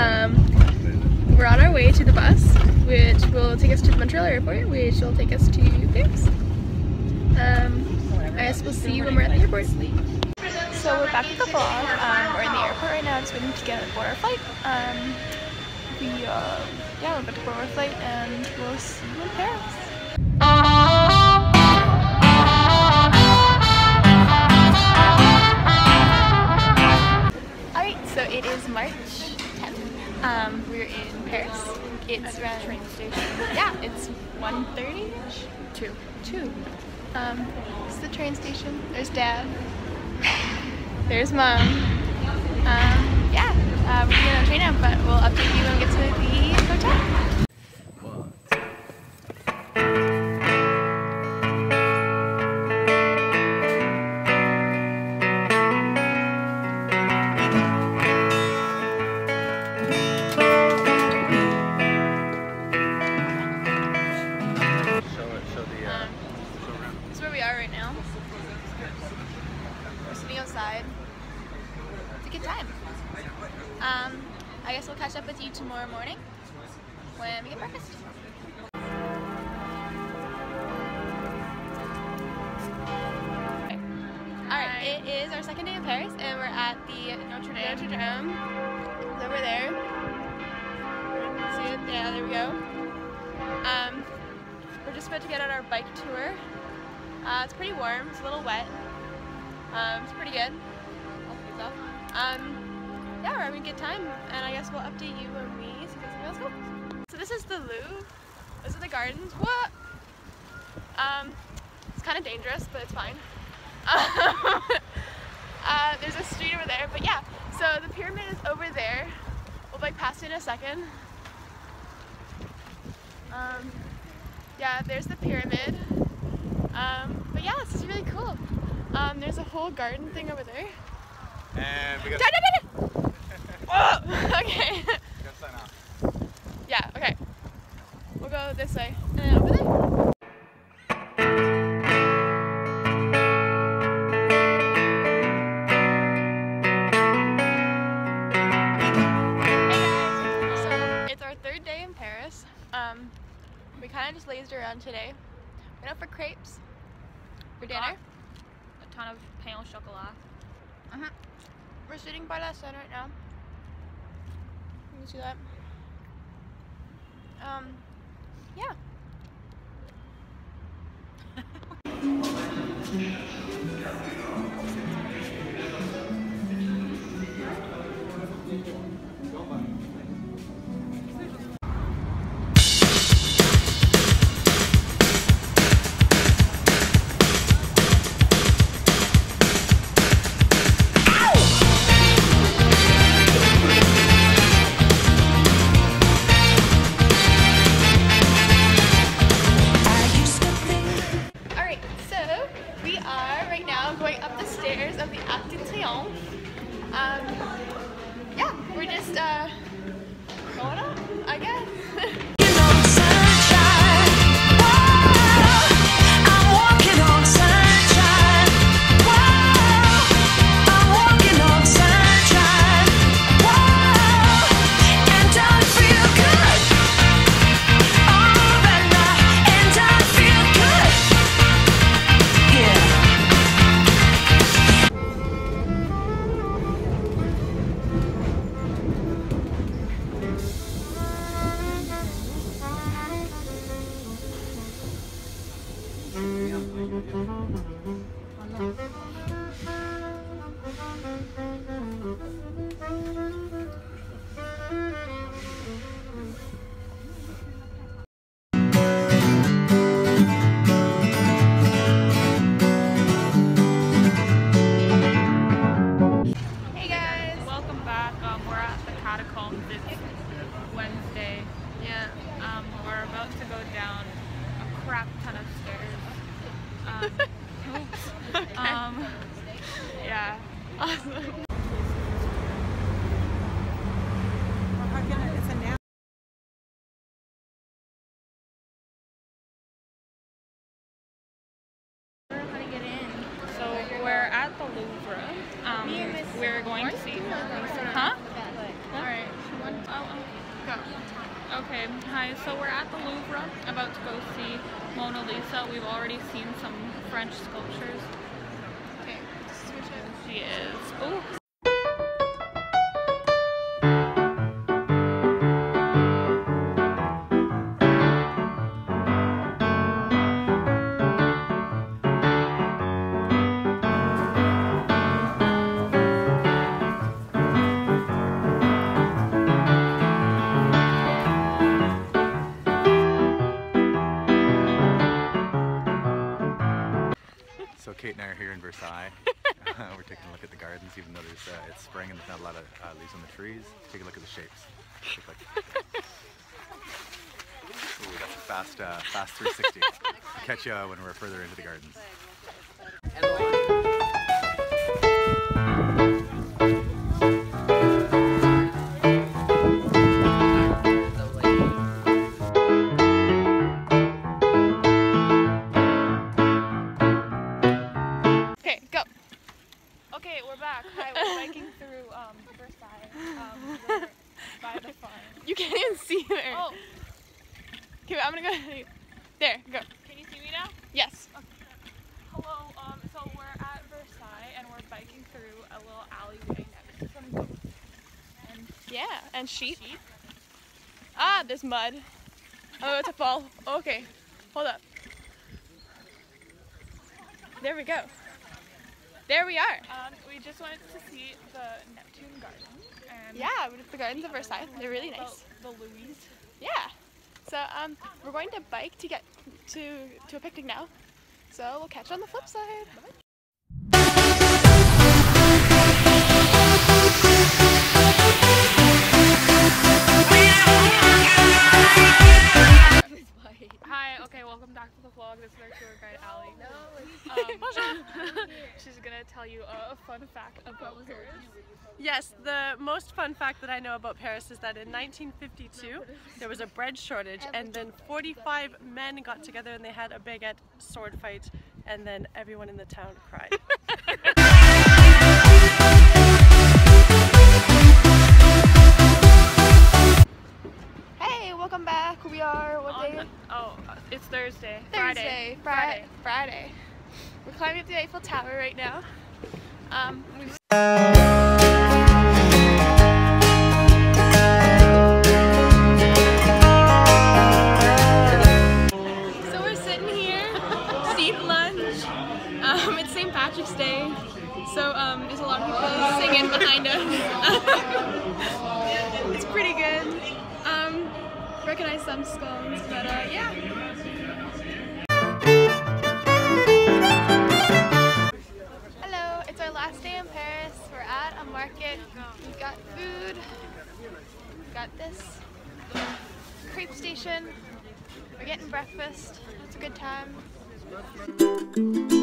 We're on our way to the bus, which will take us to the Montreal airport, which will take us to Paris. I guess we'll see you when we're at the airport. So we're back at the vlog. We're in the airport right now, just waiting to get aboard our flight. Yeah, we're about to board our flight, and we'll see you in Paris. Alright, so it is March 10th. We're in Paris. It's around the train station. Yeah, it's 1:30-ish? 2. This is the train station. There's Dad. There's Mom. Yeah, we're getting on the train now, but we'll update you when we get to the hotel. This is where we are right now. We're sitting outside. It's a good time. I guess we'll catch up with you tomorrow morning when we get breakfast. Alright, it is our second day in Paris and we're at the Notre Dame. It's over there. See it? Yeah, there we go. We're just about to get on our bike tour. It's pretty warm, it's a little wet. It's pretty good. Yeah, we're having a good time, and I guess we'll update you when we see something else cool. So this is the Louvre. Those are the gardens. What? It's kind of dangerous, but it's fine. There's a street over there, but yeah. So the pyramid is over there. We'll bike past it in a second. Yeah, there's the pyramid. But yeah, this is really cool. There's a whole garden thing over there. And we got okay. You gotta sign off. Yeah, okay. We'll go this way. And then over there. Hey guys. So it's our third day in Paris. We kind of just lazed around today. Went out for crepes for dinner. A ton of pain au chocolat. We're sitting by La Seine right now. You can see that. Yeah. Yeah, we're just going up, I guess. Wednesday. Yeah. We're about to go down a crap ton of stairs. Yeah. Awesome. How to get in? So we're at the Louvre. We're going to see. Huh? Alright. Okay, hi, so we're at the Louvre, about to go see Mona Lisa. We've already seen some French sculptures. Okay, switch it. She is. Oh. So Kate and I are here in Versailles. We're taking a look at the gardens, even though it's spring and there's not a lot of leaves on the trees. Take a look at the shapes. Ooh, that's a fast 360. Catch you when we're further into the gardens. Okay, we're back. Hi, we're biking through Versailles. We're by the farm. You can't even see there. Oh. Okay, I'm gonna go. There, go. Can you see me now? Yes. Okay. Hello. So we're at Versailles and we're biking through a little alleyway next to some goats. And Yeah, and sheep. Ah, there's mud. Oh, it's a fall. Okay, hold up. There we go. There we are. We just went to see the Neptune Garden. And Yeah, the gardens of Versailles. They're really nice. The Louise. Yeah. So we're going to bike to get to a picnic now. So we'll catch you on the flip side. Hi, okay, welcome back to the vlog. This is our tour guide, Allie. She's gonna tell you a fun fact about Paris. Yes, the most fun fact that I know about Paris is that in 1952 there was a bread shortage and then 45 men got together and they had a baguette sword fight and then everyone in the town cried. Hey, welcome back. We are what day? It's Thursday. Thursday. Friday. We're climbing up the Eiffel Tower right now. So we're sitting here to eat lunch. It's St. Patrick's Day, so there's a lot of people singing behind us. It's pretty good. Recognize some scones, but yeah. Hello, it's our last day in Paris. We're at a market. We've got food. We've got this crepe station. We're getting breakfast. It's a good time.